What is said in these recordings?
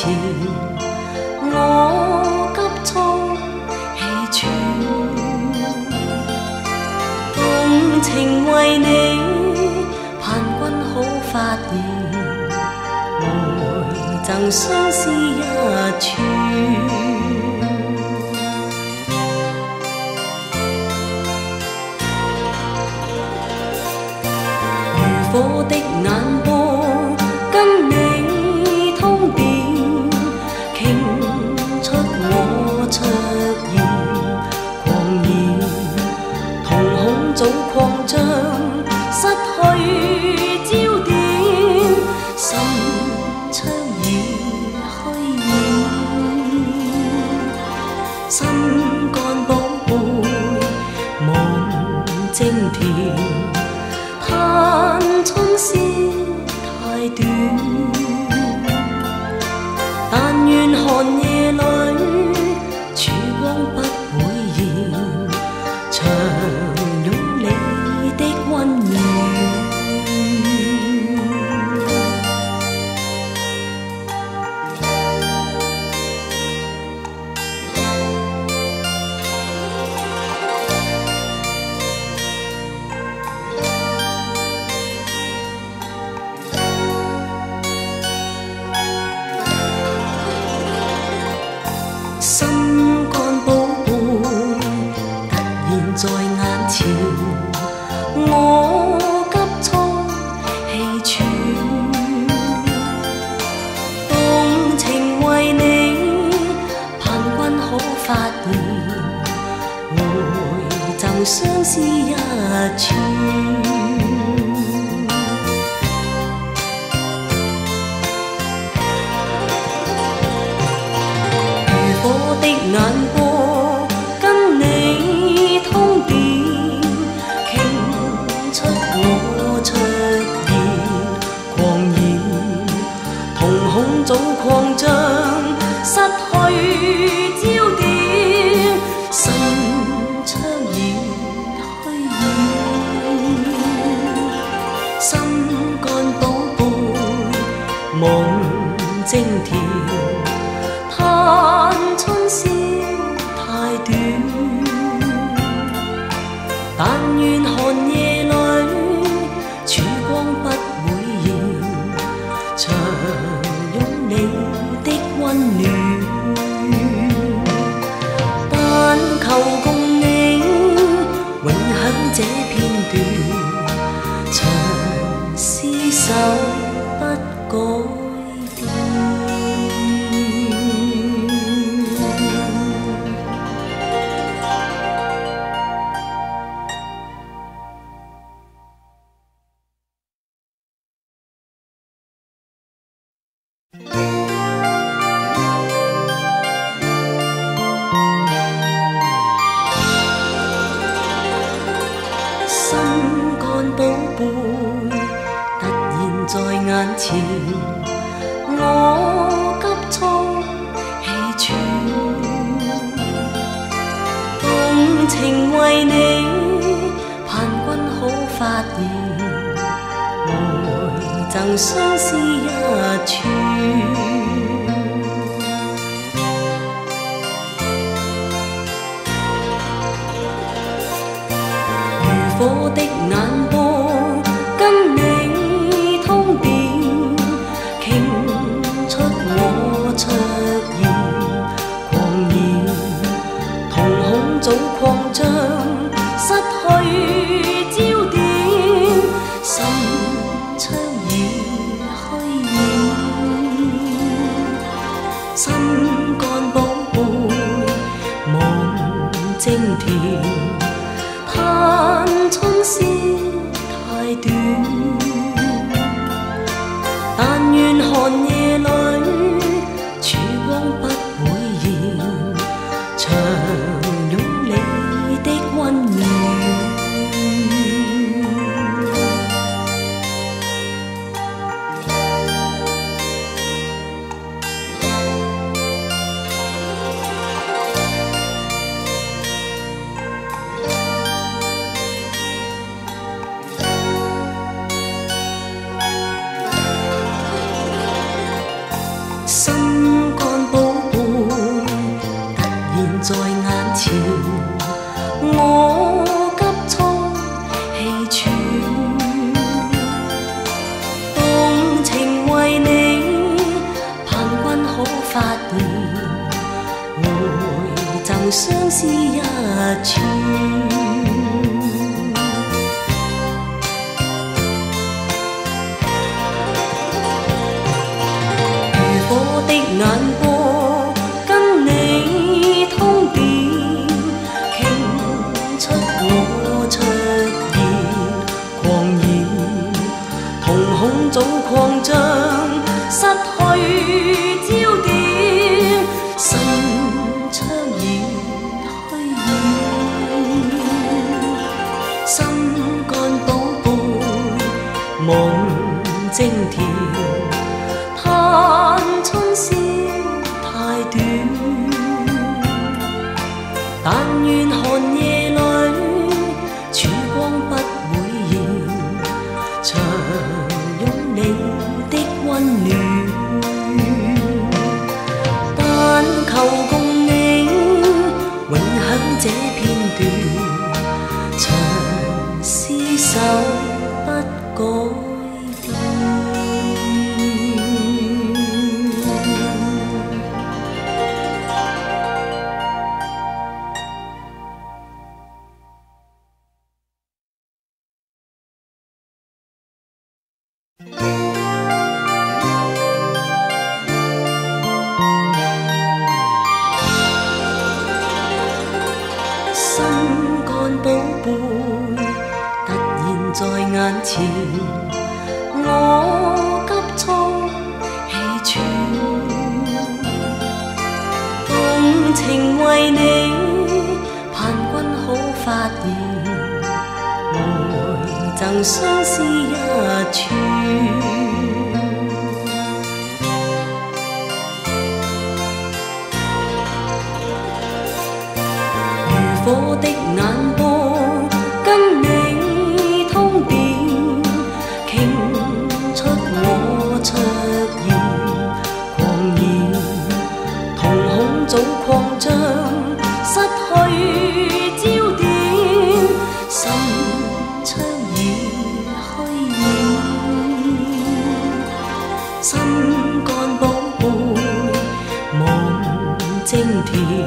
前，我急促氣喘，動情為你，盼君可發現，來贈相思一串。火的眼波跟你通電，傾出我灼熱狂言，瞳孔早擴張，失去焦點，心窗已虛掩，心肝寶貝望晶田。春宵太短，但願寒夜裏曙光不會現，長擁你的溫暖。心肝寶貝突然在眼前，我急促氣喘，動情為你，盼君可發現，回贈相思一串。火的眼波跟你通電，傾出我灼熱狂言，瞳孔早擴張，失去焦點，心窗已虛掩，心肝寶貝望晶田。春宵太短，但願寒夜裏曙光不會現，長擁你的溫暖。但求共你永享這片段，長廝守不改。心肝寶貝突然在眼前，我急促氣喘，動情為你，盼君可發現，來贈相思一串。火的眼波跟你通電，傾出我灼熱狂言，瞳孔早擴張，失去焦點，心窗已虛掩，心肝寶貝望晶田。春宵太短，但願寒夜裏曙光不會現，長擁你的溫暖。 前，我急促氣喘，動情為你，盼君可發現，回贈相思一串。眼波跟你通電，傾出我灼熱狂言，瞳孔早擴張，失去焦點，心悵然虛現，心肝寶貝夢精甜。春宵太短，但願寒夜裏曙光不會現，長擁你的溫暖。但求共你永享這片段，長廝守不改。心肝寶貝突然在眼前，我急促氣喘，動情為你，盼君可發現，回贈相思一串。火的眼波跟你通電，傾出我灼熱狂言，瞳孔早擴張，失去焦點，心悵然虛現，心肝寶貝夢精甜。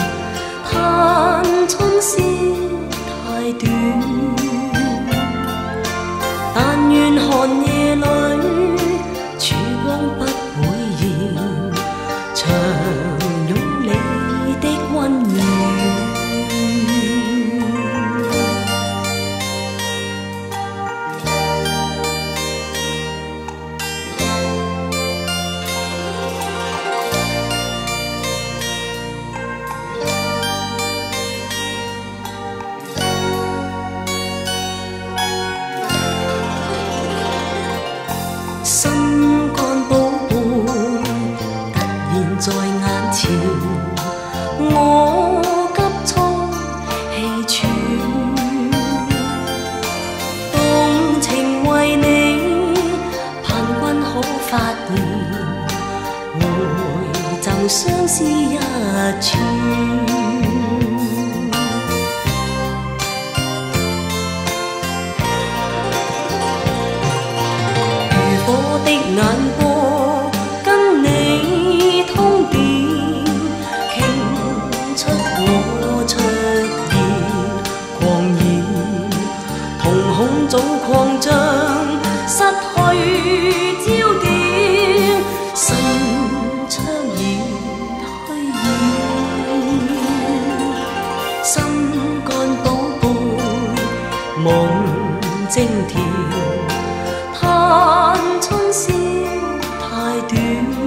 春宵太短，但願寒夜裏曙光不會現，長擁你的溫暖。心肝寶貝突然在眼前，我急促氣喘，動情為你，盼君可發現，回贈相思一串。眼波跟你通電，傾出我灼熱狂言，瞳孔早擴張，失去焦點，心悵然虛現，心肝寶貝夢精甜。春宵太短，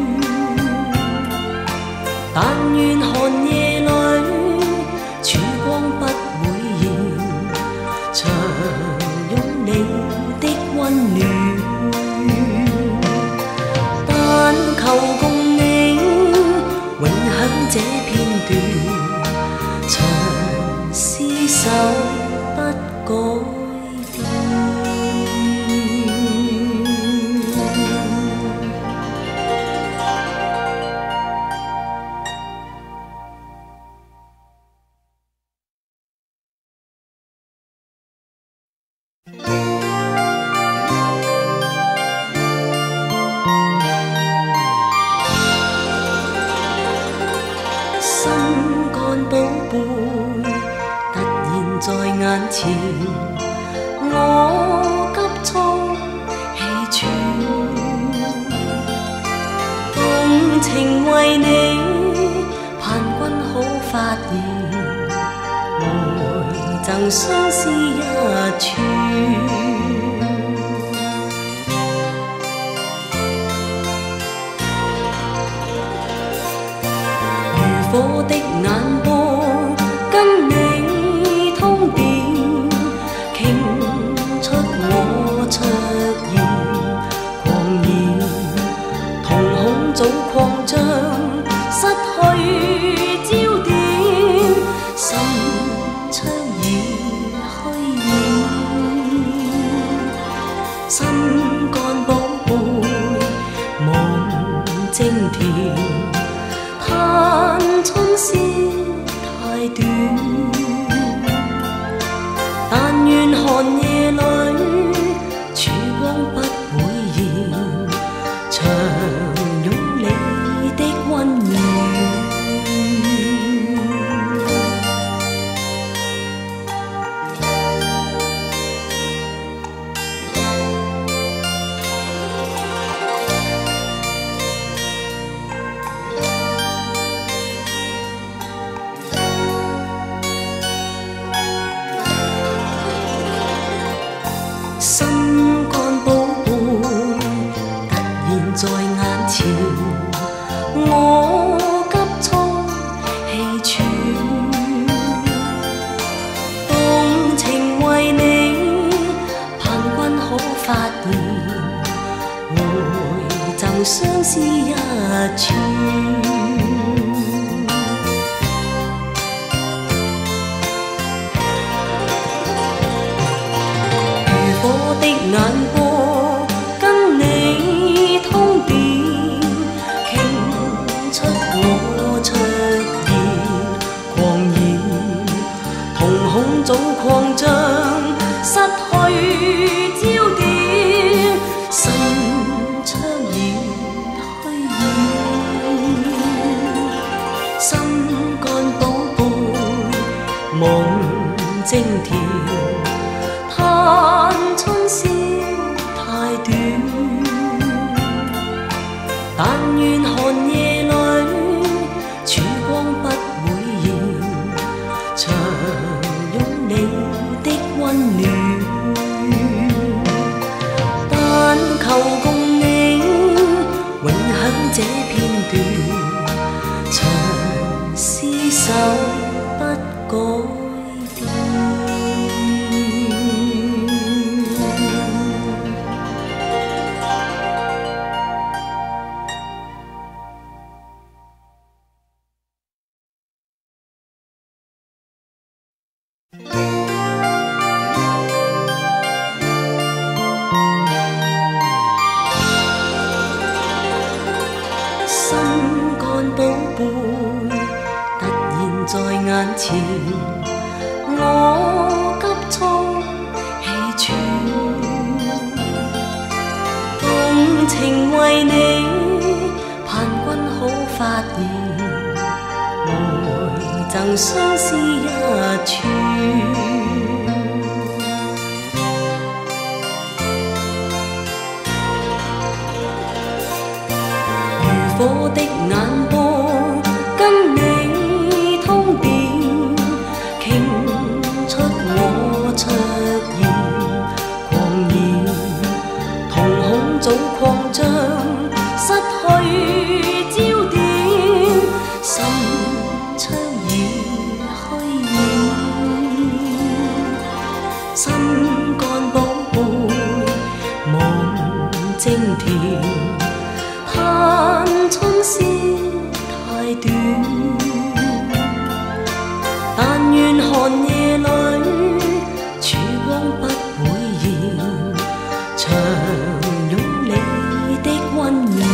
但願寒夜裏曙光不會現，長擁你的溫暖。但求共你永享這片段，長廝守不改。 眼前，我急促氣喘，動情為你，盼君可發現，來贈相思一串。火的眼波跟你通電，傾出我灼熱狂言，瞳孔早擴張，失去焦點，心窗已虛掩，心肝寶貝夢精甜。嘆春宵太短，但願寒夜裏曙光不會現，長擁你的溫暖。心肝寶貝突然在眼前，我急促氣喘，動情為你，盼君可發現，回贈相思一串。眼波跟你通電，傾出我灼熱狂言，瞳孔早擴張，失去焦點，心窗已虛掩，心肝寶貝夢精甜。嘆春宵太短，但願寒夜裏曙光不會現，長擁你的溫暖。但求共你永享這片段，長廝守不改變。心肝寶貝突然在眼前，我急促氣喘，動情為你，盼君可發現，來贈相思一串。火的眼波跟你通電，傾出我灼熱狂言，瞳孔早擴張，失去焦點，心窗已虛掩，心肝寶貝夢精甜。嘆春宵太短，但願寒夜裏曙光不會現，長擁你的溫暖。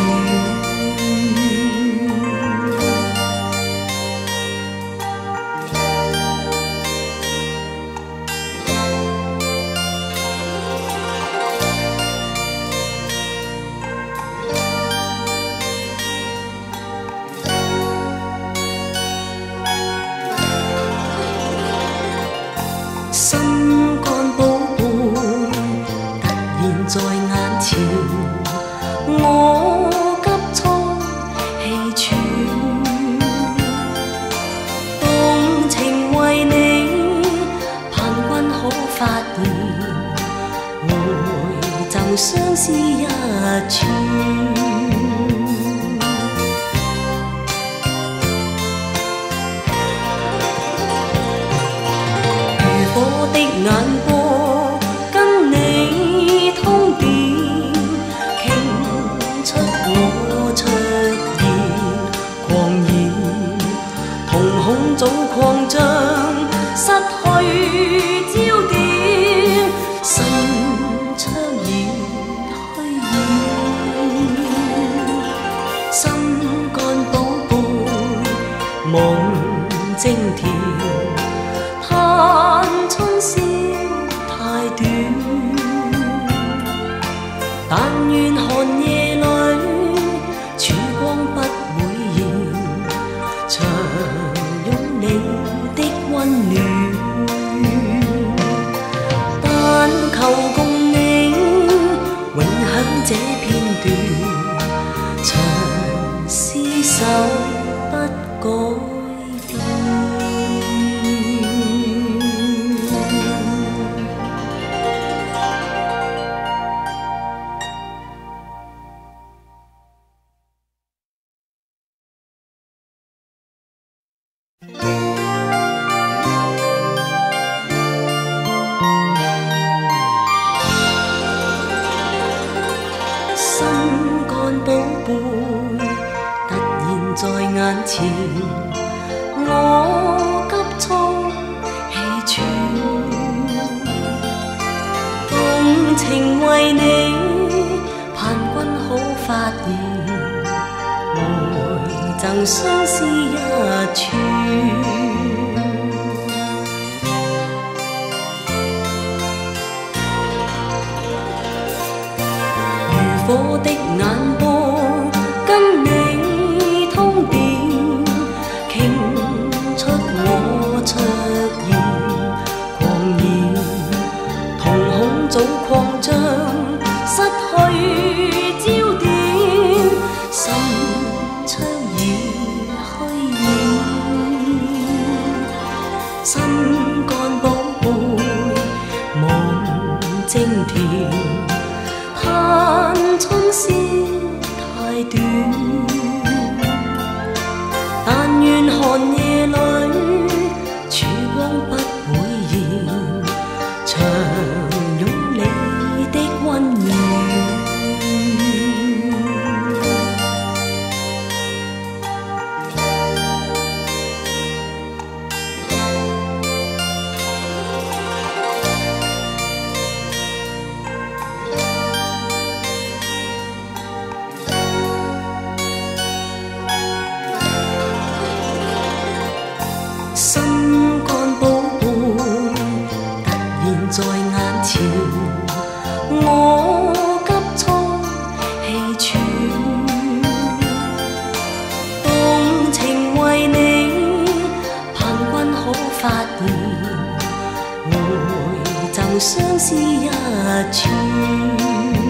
相思一串。如火的眼波，跟你通電，傾出我出現狂熱，瞳孔早擴張，失去焦點，心窗已虛掩，心肝寶貝夢精調。盼春宵太短，但願寒夜裏曙光不會現，長擁你的溫暖，但求共你永享這片段，長廝守不改變。心肝寶貝突然在眼前，我急速氣喘，動情為你，盼君可發現，來贈相思一串。火的眼波，跟你通電，傾出我出現狂熱，瞳孔早擴張，失去焦點，心窗已虛掩，心肝寶貝夢精調。盼春宵太短，但願寒夜裏曙光不會現，長擁你的溫暖。心肝寶貝突然在眼前，我急速氣喘，動情為你，盼君可發現，回贈相思一串。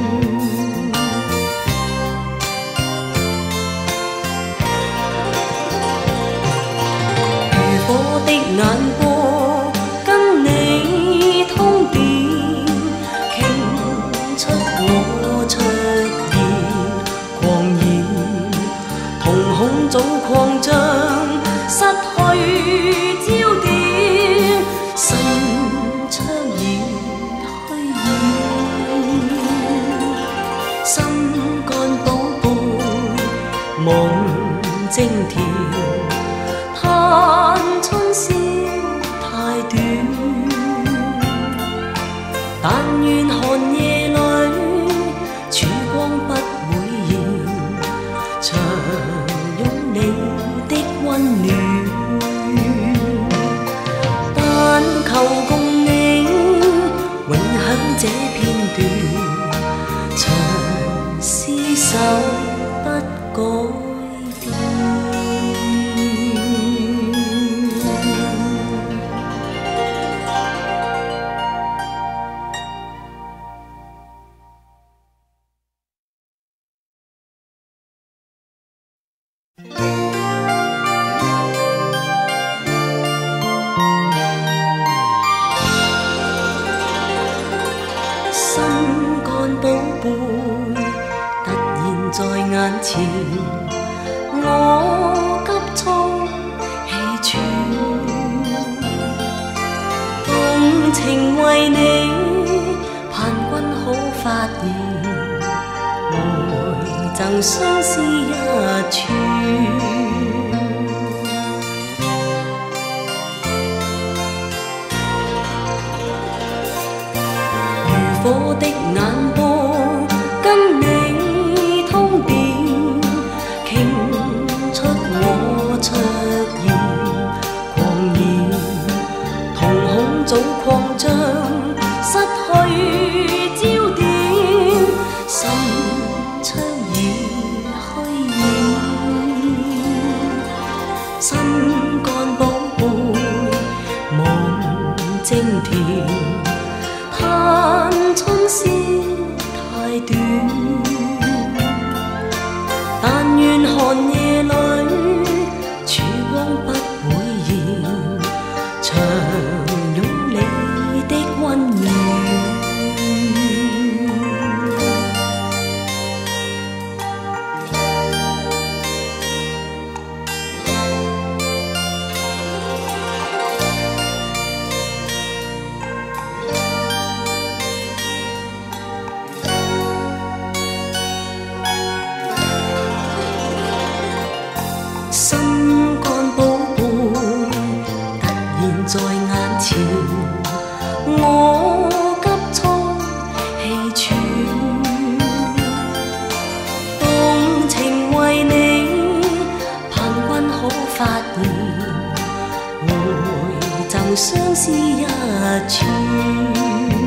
火的眼波，跟你通電，傾出我出現狂熱，瞳孔早擴張，失去焦點，心窗已虛掩，心肝寶貝夢精調。盼春宵太短，但願寒夜裏曙光不會現，長擁你的溫暖，但求共你永享這片段，長廝守不改變。 為你盼君可發現，來贈相思一串。如火的眼波跟你通電，傾出我卓然狂言，瞳孔早擴張，失去焦點，心窗已虛掩，心肝寶貝望晶甜。嘆春宵太短，但願寒夜裏曙光不會現，長擁你的溫暖。心肝寶貝突然在眼前，我急促氣喘，動情為你盼君可發現，回贈相思一串。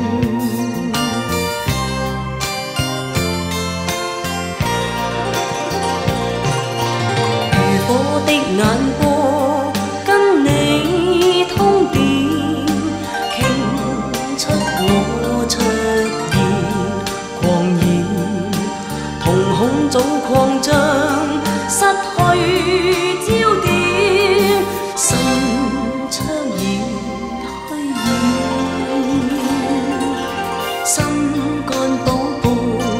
火的眼波跟你通電，傾出我卓然狂言，瞳孔早擴張，失去焦點，心窗已虛掩，心肝寶貝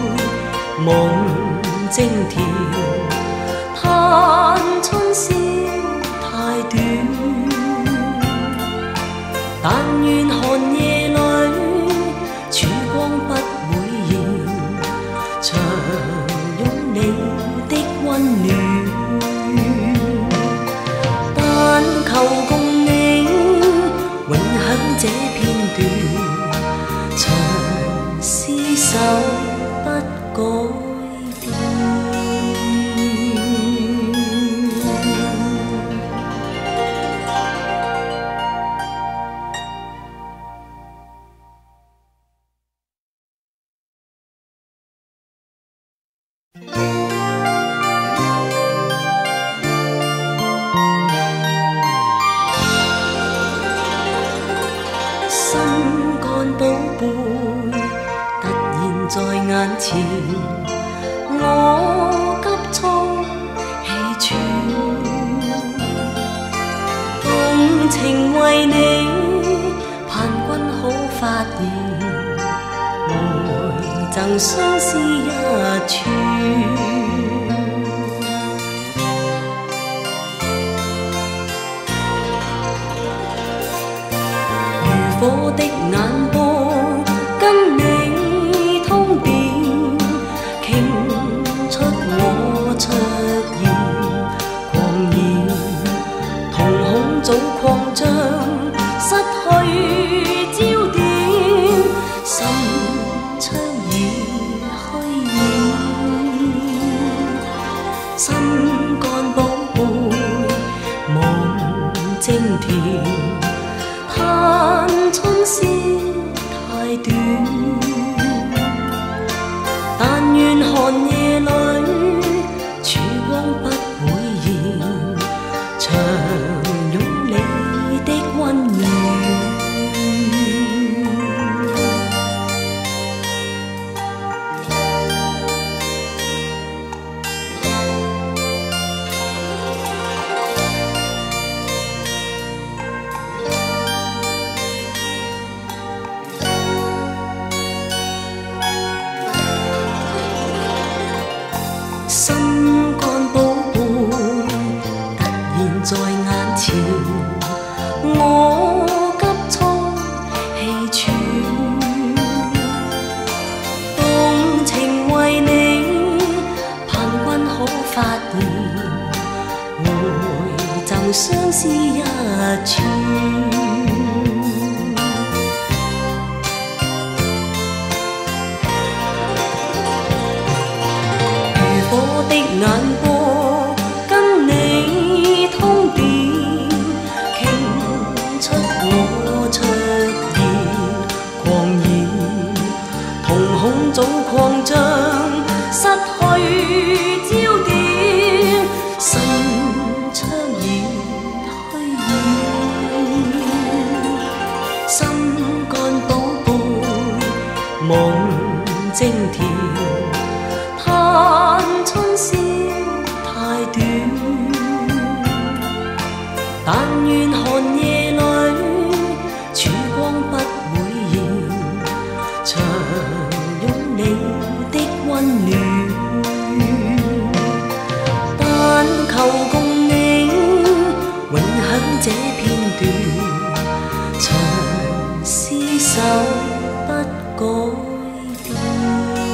夢晶甜。嘆春宵太短，但願寒夜裏曙光不會現，長擁你的溫暖。但求共你永享這片段，長廝守不改變。心肝寶貝突然在眼前，我急促氣喘，動情為你盼君可發現，來贈相思一串。火的眼波跟你通電，傾出我卓然狂言，瞳孔早擴張，失去焦點，心窗已虛掩，心肝寶貝望晶甜。嘆春宵太短，但願寒夜裏曙光不會現，長擁你的溫暖。心肝寶貝突然在眼前，我急促氣喘， 曾相思一串。如火的眼波，跟你通電，傾出我灼熱狂言，瞳孔早擴張，失去焦點，心窗已虛掩，心肝寶貝夢精甜。嘆春宵太短，但願寒夜裏曙光不會現，長擁你的溫暖，但求共你永享這片段，長廝守不改變。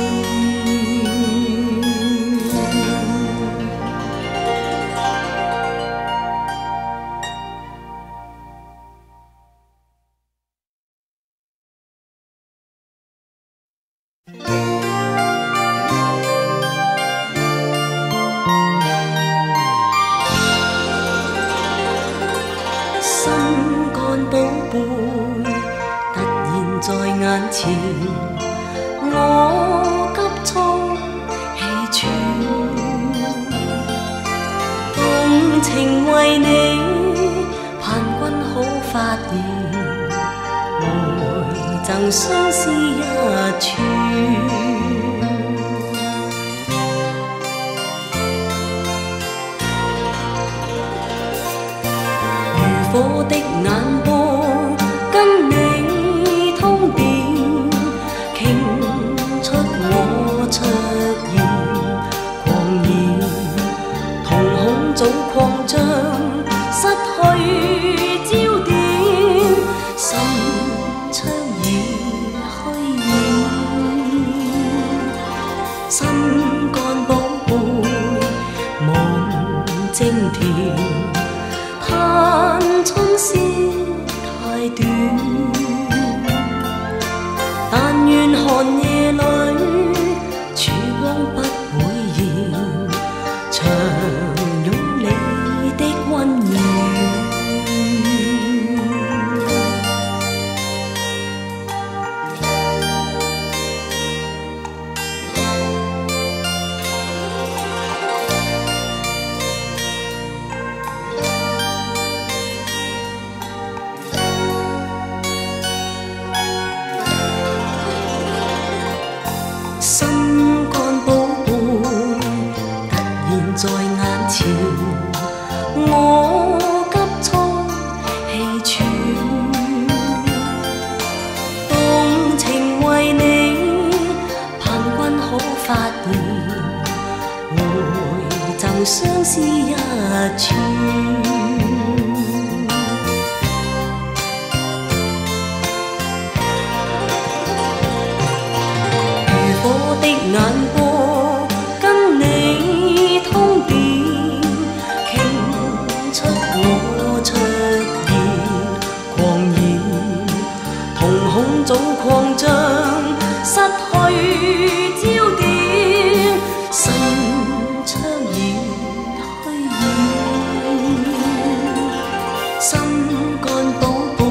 心肝寶貝突然在眼前，我急速氣喘，動情為你，盼君可發現，來贈相思一串。火的眼波，跟你通電，傾出我灼熱狂言，瞳孔早擴張，失去焦點，心窗已虛掩，心肝寶貝夢精甜。嘆春宵太短，但願寒夜裏曙光不會現，長擁你的溫暖。心肝寶貝突然在眼前，我急速氣喘，動情為你，盼君可發現，回贈相思一串。火的眼波，跟你通電，傾出我灼熱狂言，瞳孔早擴張，失去焦點，心窗已虛掩，心肝寶貝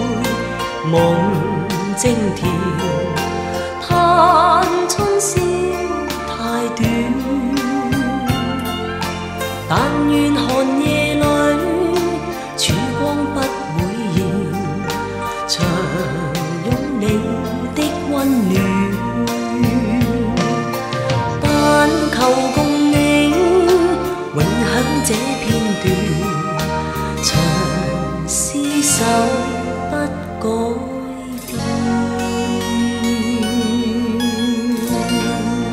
夢精甜。嘆春宵太短，但願寒夜裏曙光不會現，長擁你的溫暖，但求共你永享這片段，長廝守不改變。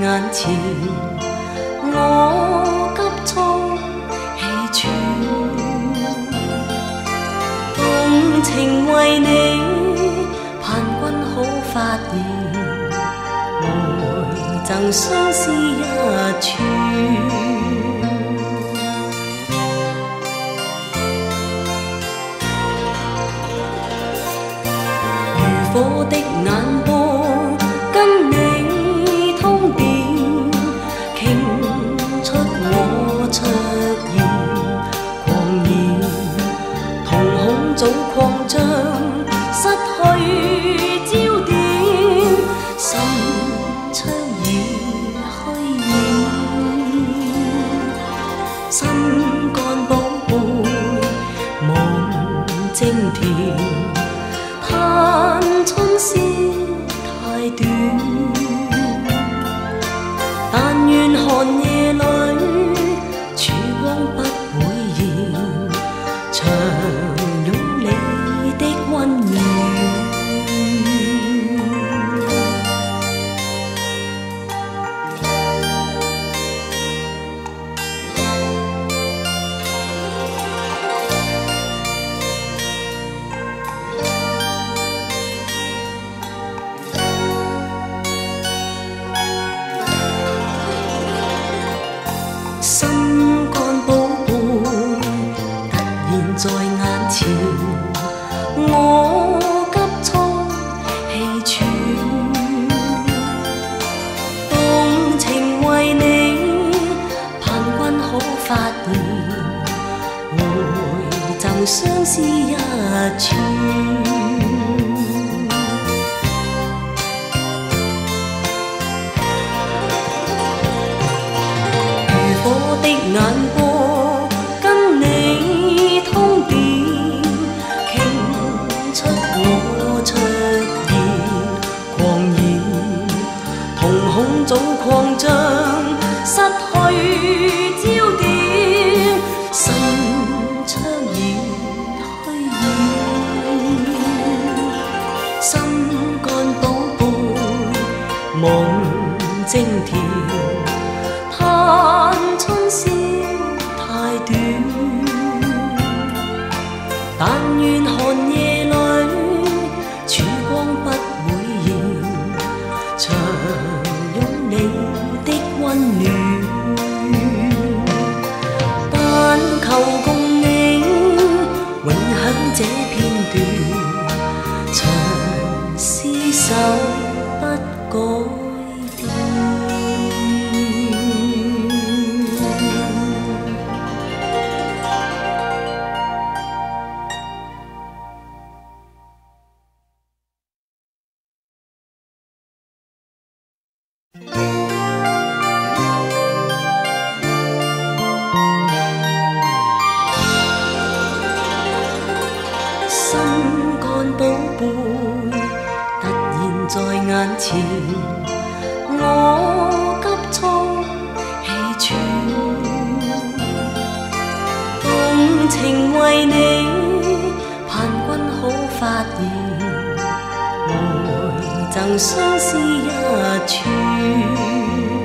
眼前，我急促氣喘，動情為你，盼君可發現，來贈相思一串。火的眼波跟你通電，傾出我卓然狂言，瞳孔早擴張，失去焦點，心窗已虛掩，心肝寶貝望晶甜。春宵太短，但願寒夜裏曙光不會現，長擁你的溫暖。心肝寶貝突然在眼前，我急促氣喘，動情為你，盼君可發現，回贈相思一串。的眼波跟你通電，傾出我卓然狂言，瞳孔早擴張，失去焦點，心窗已虛掩，心肝寶貝望晶甜。春宵太短，但願寒夜裏曙光不會現，長擁你的溫暖。但求共你永享這片段，長廝守不改變。心肝寶貝突然在眼前，我急促氣喘，動情為你，盼君可發現，來贈相思一串。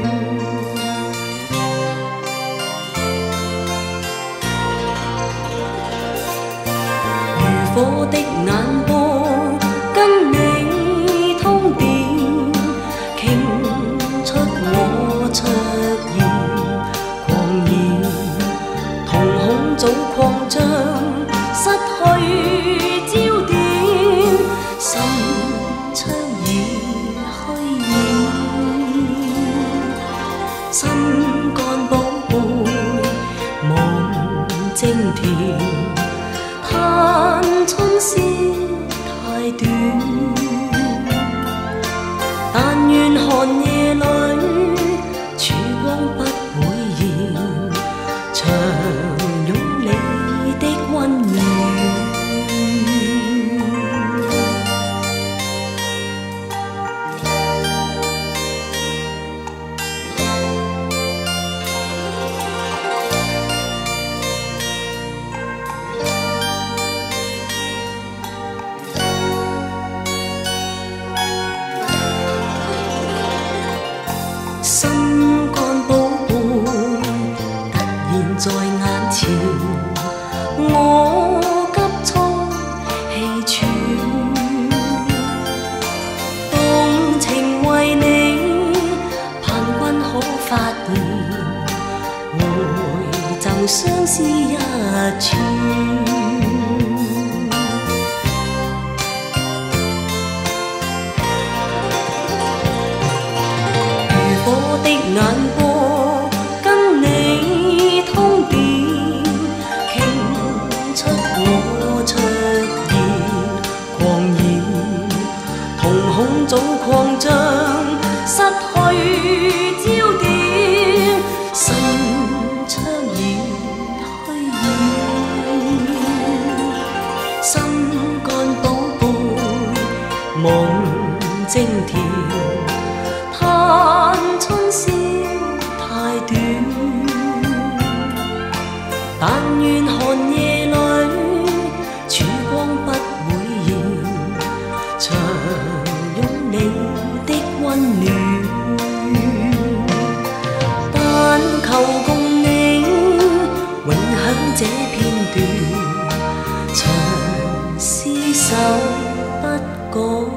火的眼波跟你通電，傾出我卓然狂言，瞳孔早擴張，失去焦點，心窗已虛掩，心肝寶貝望晶甜。春宵太短，但願寒夜裏曙光不會現，長擁你的溫暖。 心肝寶貝突然在眼前，我急促氣喘，動情為你，盼君可發現，回贈相思一串。眼波跟你通電，傾出我灼熱狂言，瞳孔早擴張，失去焦點，心悵然虛現，心肝寶貝夢精甜。春宵太短，但願寒夜裏曙光不會現，長擁你的溫暖，但求共你永享這片段，長廝守不改。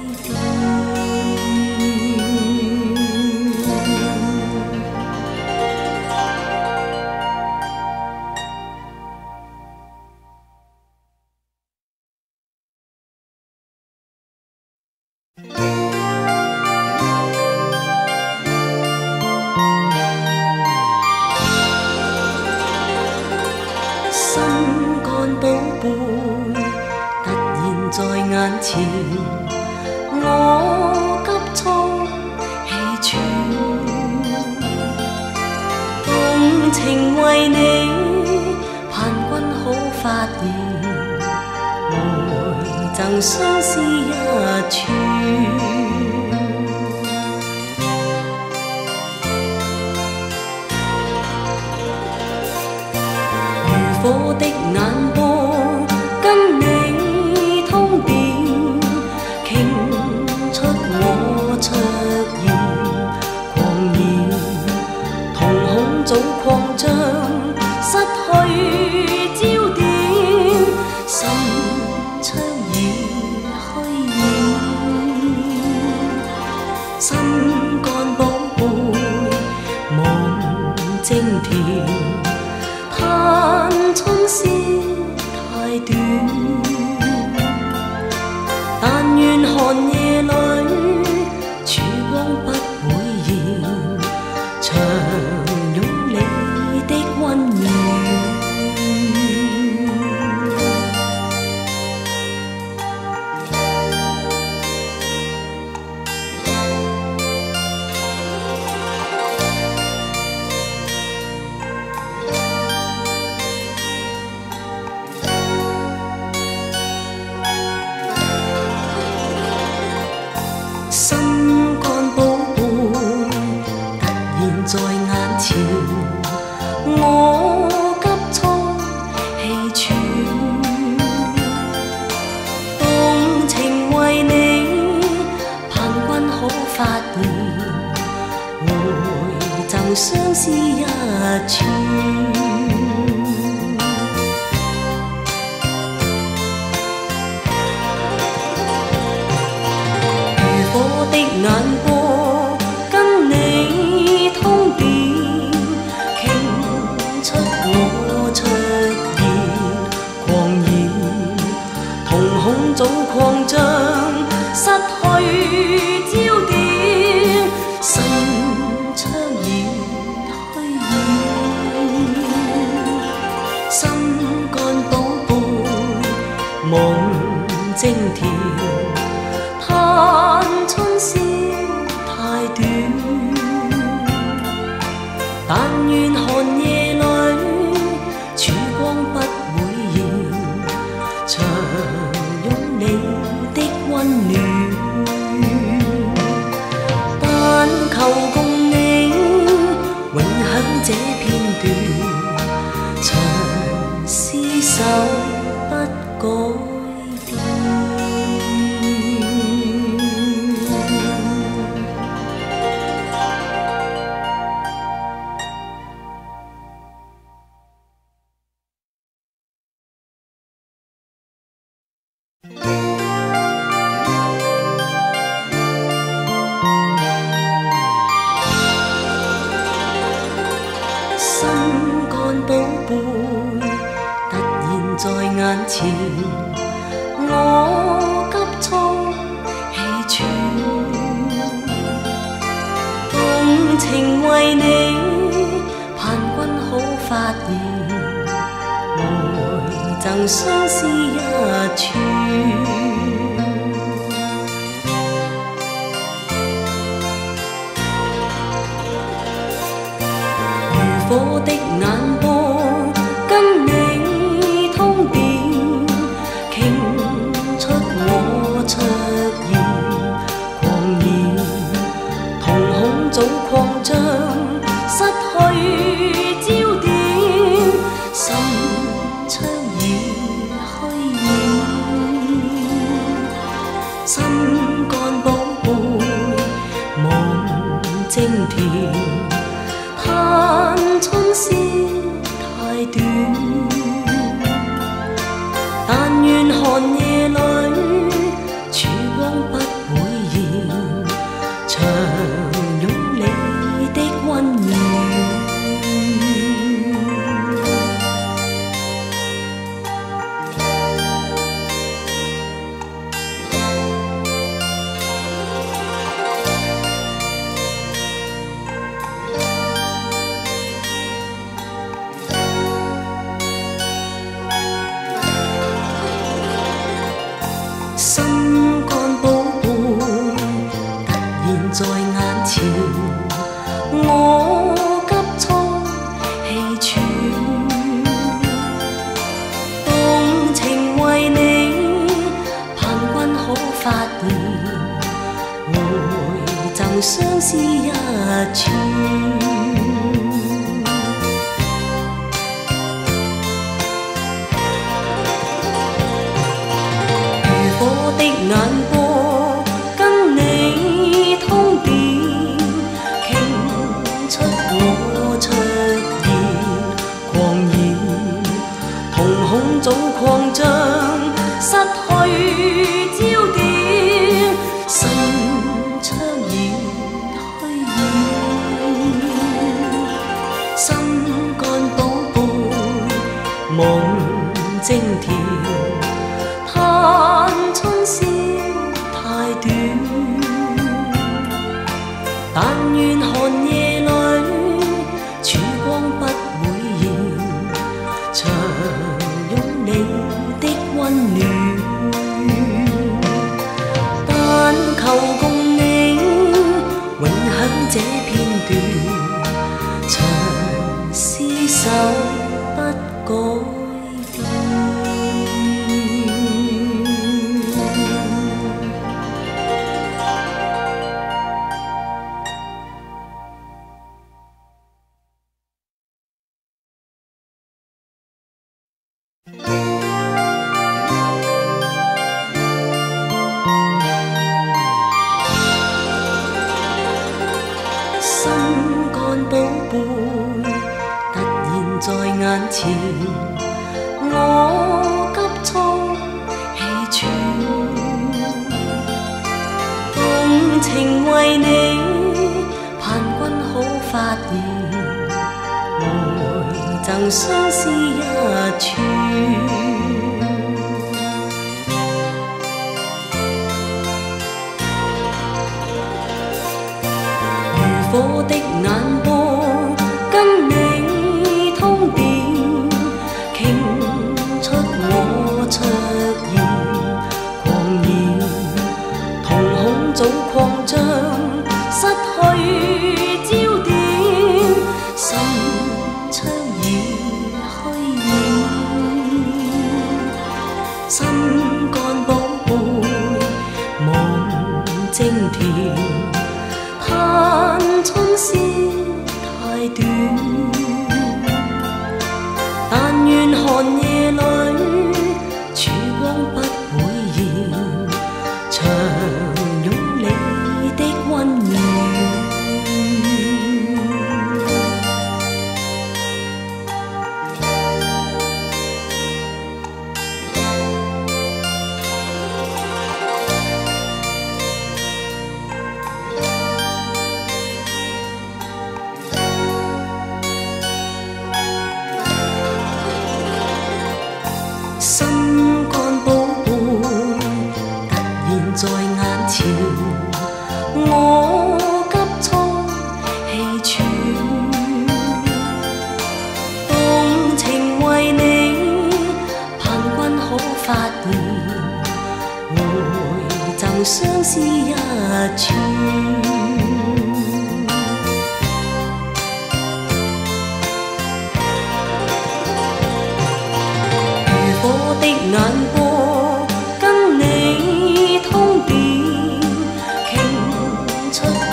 心肝寶貝突然在眼前，我急促氣喘，動情為你，盼君可發現，回贈相思一串。火的眼波跟你通電，傾出我灼熱狂言，瞳孔早擴張，失去焦點，心悵然虛現，心肝寶貝夢精甜。春宵太短，但願寒夜裏曙光不會現，長擁你的溫暖。心肝寶貝突然在眼前，我急促氣喘，動情為你，盼君可發現，回贈相思一串。眼波跟你通電，傾出我灼熱狂言，瞳孔早擴張，失去焦點，心悵然虛現，心肝寶貝夢精甜。春宵眼前，我急促氣喘，動情為你，盼君可發現，來贈相思一串。我的眼波跟你通電，傾出我卓然狂言，瞳孔早擴張，失去焦點，心窗已虛掩，心肝寶貝望晶田。春宵太短，但願寒夜裏曙光不會現，長擁你的溫暖。心肝寶貝突然在眼前，我急促氣喘，動情為你，盼君可發現，來贈相思一串。眼波跟你通電，傾出我卓然狂言，瞳孔早擴張，失去焦點，心窗已虛掩，心肝寶貝望晶田。春宵太短，但願寒夜裏曙光不會現，長擁你的溫暖。但求共你永享這片段，長廝守不改。心肝寶貝突然在眼前，我急促氣喘，動情為你，盼君可發現，來贈相思一串。我的眼波跟你通電，傾出我卓然狂言，瞳孔早擴張，失去焦點，心窗已虛掩，心肝寶貝望晶田。春宵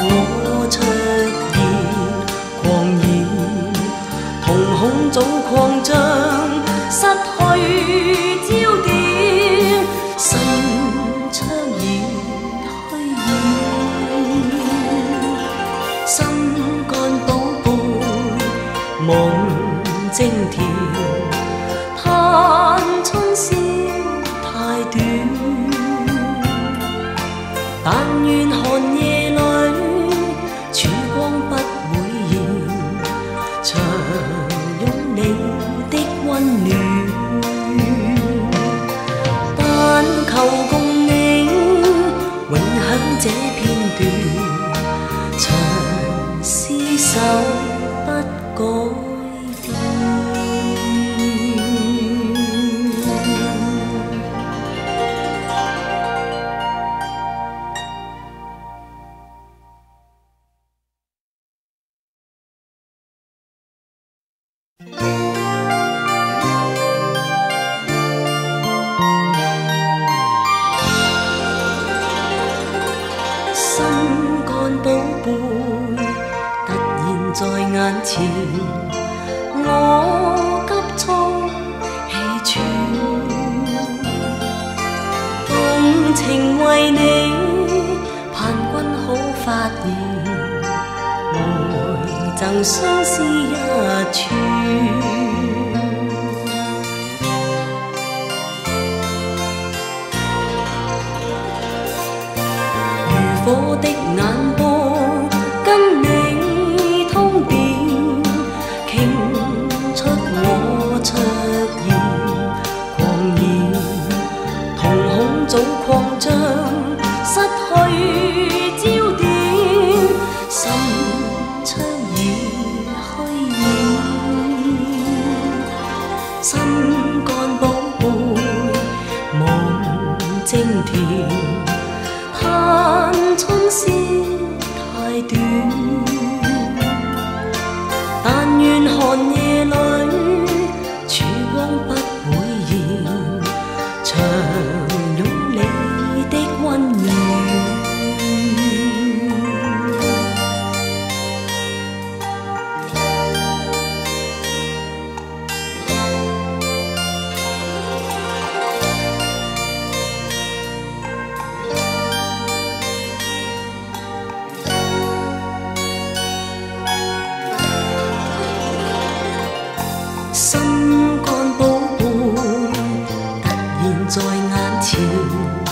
我出現狂熱，瞳孔早擴張，失去焦點，心窗已虛掩，心肝寶貝夢精調，嘆春宵太短。但願寒夜裏，曙光不會現，長擁你的溫暖。但求共你永享這片段，長廝守不改變。心肝寶貝突然在眼前，我急促氣喘，動情為你，盼君好發現，來贈相思一串。我的眼波跟你通電，傾出我卓然狂言，瞳孔早擴張，失去焦點，心窗已虛掩，心肝寶貝夢精甜。春宵太短，但願寒夜裏，曙光不會現，長擁你的溫暖。心肝寶貝突然在眼前。